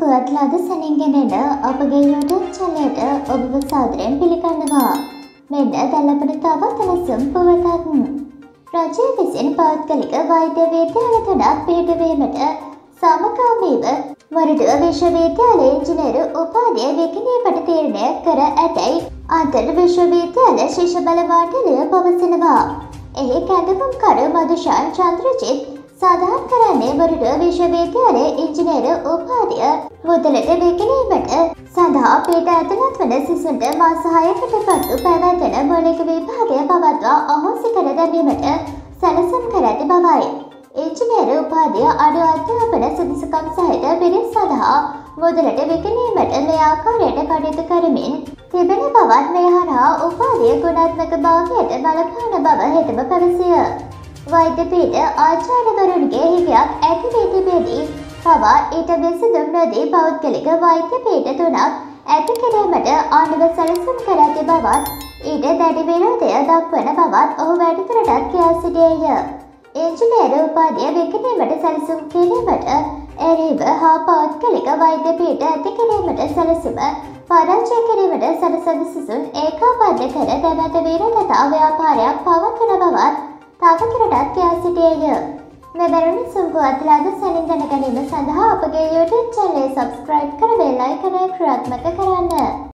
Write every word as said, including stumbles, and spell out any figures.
පුවත් ලද සැනින්ගෙනෙන අපගේ YouTube චැනලයට ඔබව සාදරයෙන් පිළිගන්නවා. මෙන්න දැන් අපිට තවත් සැලසුම් පුවතක්. රජය විසින් පෞද්ගලික වෛද්‍ය විද්‍යාල තුනක් පිහිටුවීමට සමගාමීව මොරටුව විශ්වවිද්‍යාලයේ ඉංජිනේරු උපාධිය විකිණීමට තීරණය කර ඇතැයි අන්තර් විශ්වවිද්‍යාල ශිෂ්‍ය බල මණ්ඩලය පවසනවා. එහි කැඳවුම්කරු මදුෂාන් චන්ද්‍රජිත් සඳහන් කරන්නේ මොරටුව විශ්වවිද්‍යාලයේ ඉංජිනේරු උපාධිය මුදලට විකිණීමට සඳහා පිට ඇතුළත් වන සිසුන්ට මාස හයකට පසු පැවැත්වෙන මූලික විභාගය පවත්වා අහෝසි කර දැමීමට සැලසුම් කර ඇති බවයි. ඉංජිනේරු උපාධිය අඩු අධ්‍යාපන සුදුසුකම් සහිත පිරිස් සඳහා මුදලට විකිණීමට මේ ආකාරයට කටයුතු කරමින් තිබෙන බවත් මේ හරහා උපාධිය ගුණාත්මක භාවයට බලපාන බව හෙතම පැවසිය. වෛද්‍ය පීඨ ආචාර්යවරුන්ගේ හිගයක් ඇති වී තිබෙදී පවා ඊට විසඳුම් නොදී පෞද්ගලික වෛද්‍ය පීඨ තුනක් ඇති කිරීමට ආණ්ඩුව සැලසුම් කර ඇති බවත් ඊට දැඩි විරෝධය දක්වන බවත් ඔහු වැඩිදුරටත් කියා සිටියේය. ඉංජිනේරු උපාධිය විකිණීමට සැලසුම් කිරීමට එරෙහිව හා පෞද්ගලික වෛද්‍ය පීඨ ඇති කිරීමට සැලසුම පරාජය කිරීමට සැලසුම් සිසුන් ඒකාබද්ධ කර දැමැත විරෝධතා ව්‍යාපාරයක් පවත්වන බවත් තවදුරටත් කියා සිටියේය. මෙවැනි සුම්පුවත් ලද සැනින් දැන ගැනීම සඳහා අපගේ YouTube චැනලය සබ්ස්ක්‍රයිබ් කර බෙල් අයිකනය ක්‍රියාත්මක කරන්න.